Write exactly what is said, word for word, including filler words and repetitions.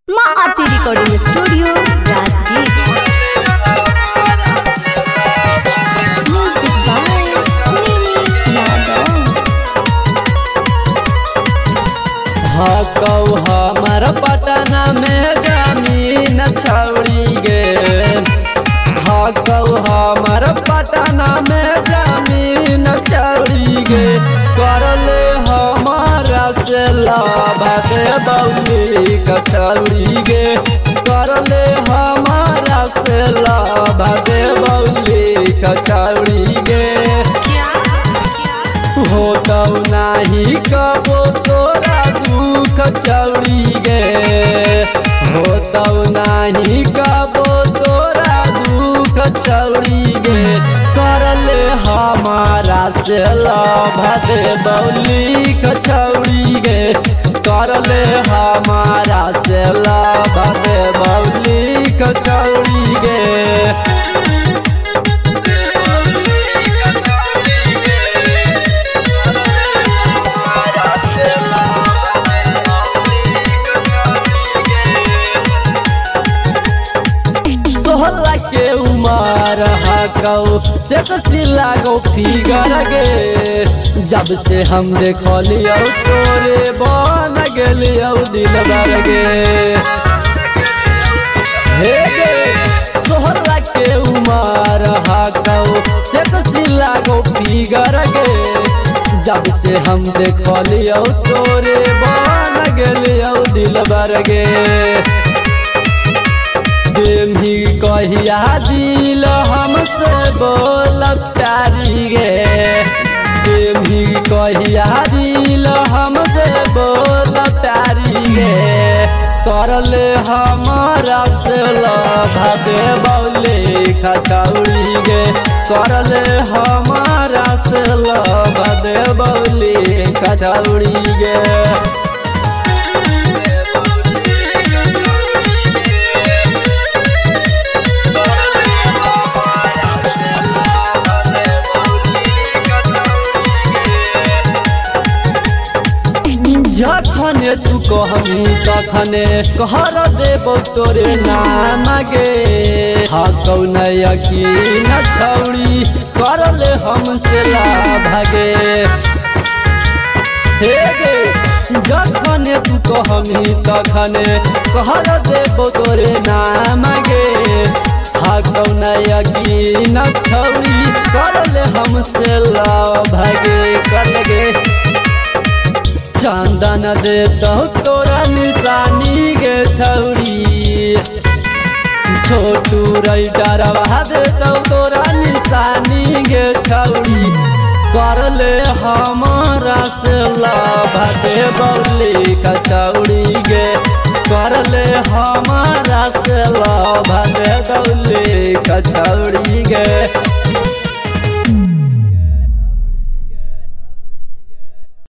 माँ Aarti recording studio Rajgir. Music by Mimi Yadav. हकौ हमर पटना में जमीन छौड़ी गे, हकौ हमर पटना में जमीन छौड़ी गे, करले हमारा से लाभ दे बौली कचौड़ी गे, करले हमारा से लाभ दे बौली कचौड़ी गे। होतौ नाही कबो तोरा दुख चौड़ी गे, होतौ नाही कबो तोरा दुख चौड़ी गे, करले हमारा से लाभ दे बौली कचौड़ी गे, करले हमारा से लाभ दे बौली कचौड़ी गे। सोहला के उमर हकौ से तो सिला गो फिगर गे, जब से हम देखलियो तोरे बन गेलियो दिल भर गे। हे गे सोहला के उमर हकौ से तो सिला गो फिगर गे, जब से हम देखलियो तोरे बन गेलियो दिल भर गे। देवी कहिया दिल हमसे बोल प्यारी गे, देवी कहिया दिल हमसे बोल प्यारी गे, करले हमारा से लाभ दे बौली कचौड़ी गे, करले हमारा से लाभ दे बौली कचौड़ी गे। जखने तू कहमी तखने कहर देबो तोरे नाम गे, हकौ न यकीन छौड़ी करले हमसे लाभ गे। हे गे जखने तू कहमी तखने कहर देबो तोरे नाम गे, हकौ न यकीन छौड़ी करले हमसे लाभ गे, कर गे। चंदन देतौ तोरा निशानी गे छौड़ी, छोटू राइडरवा देतौ तोरा निशानी गे छौड़ी, करले हमारा से लाभ दे बौली कचौड़ी गे, करले हमारा से लाभ दे बौली कचौड़ी गे।